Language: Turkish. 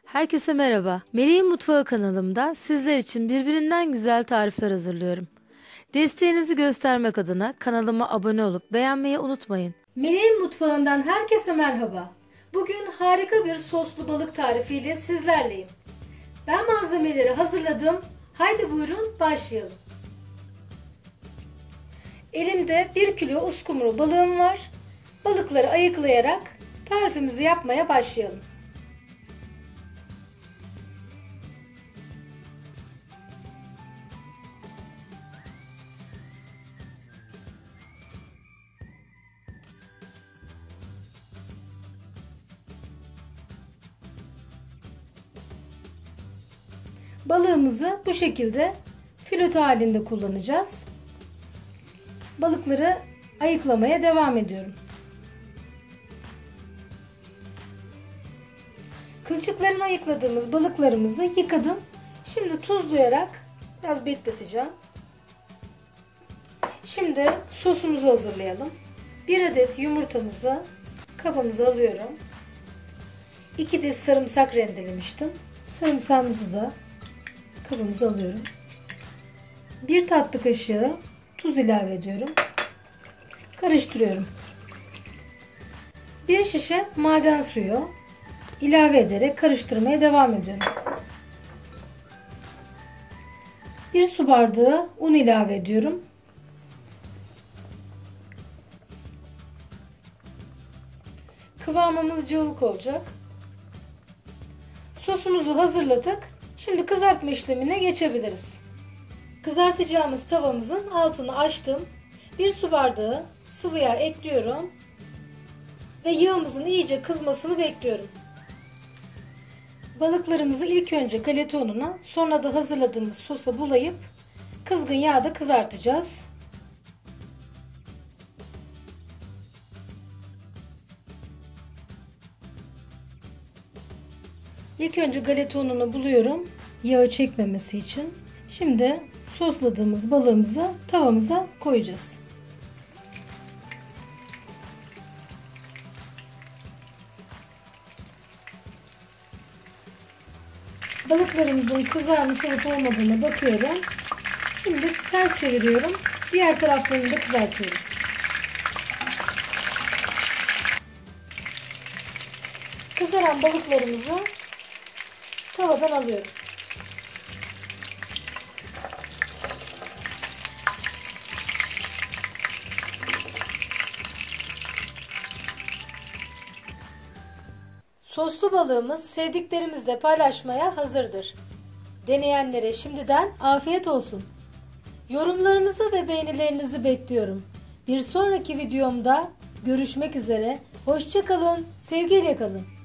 Herkese merhaba. Melih'in Mutfağı kanalımda sizler için birbirinden güzel tarifler hazırlıyorum. Desteğinizi göstermek adına kanalıma abone olup beğenmeyi unutmayın. Melih'in Mutfağı'ndan herkese merhaba. Bugün harika bir soslu balık tarifiyle sizlerleyim. Ben malzemeleri hazırladım. Haydi buyurun başlayalım. Elimde 1 kilo uskumru balığım var. Balıkları ayıklayarak tarifimizi yapmaya başlayalım. Balığımızı bu şekilde filot halinde kullanacağız. Balıkları ayıklamaya devam ediyorum. Kılçıklarını ayıkladığımız balıklarımızı yıkadım. Şimdi tuzlayarak biraz bekleteceğim. Şimdi sosumuzu hazırlayalım. 1 adet yumurtamızı kabımıza alıyorum. 2 diş sarımsak rendelemiştim. Sarımsağımızı da kabımıza alıyorum. 1 tatlı kaşığı tuz ilave ediyorum. Karıştırıyorum. 1 şişe maden suyu ilave ederek karıştırmaya devam ediyorum. 1 su bardağı un ilave ediyorum. Kıvamımız cıvık olacak. Sosumuzu hazırladık. Şimdi kızartma işlemine geçebiliriz. Kızartacağımız tavamızın altını açtım. 1 su bardağı sıvı yağ ekliyorum. Ve yağımızın iyice kızmasını bekliyorum. Balıklarımızı ilk önce galeta ununa, sonra da hazırladığımız sosa bulayıp kızgın yağda kızartacağız. İlk önce galeta ununu buluyorum. Yağı çekmemesi için. Şimdi sosladığımız balığımızı tavamıza koyacağız. Balıklarımızın kızarmış olup olmadığına bakıyorum. Şimdi ters çeviriyorum. Diğer taraflarını da kızartıyorum. Kızaran balıklarımızı tavadan alıyorum. Soslu balığımız sevdiklerimizle paylaşmaya hazırdır. Deneyenlere şimdiden afiyet olsun. Yorumlarınızı ve beğenilerinizi bekliyorum. Bir sonraki videomda görüşmek üzere. Hoşça kalın, sevgiyle kalın.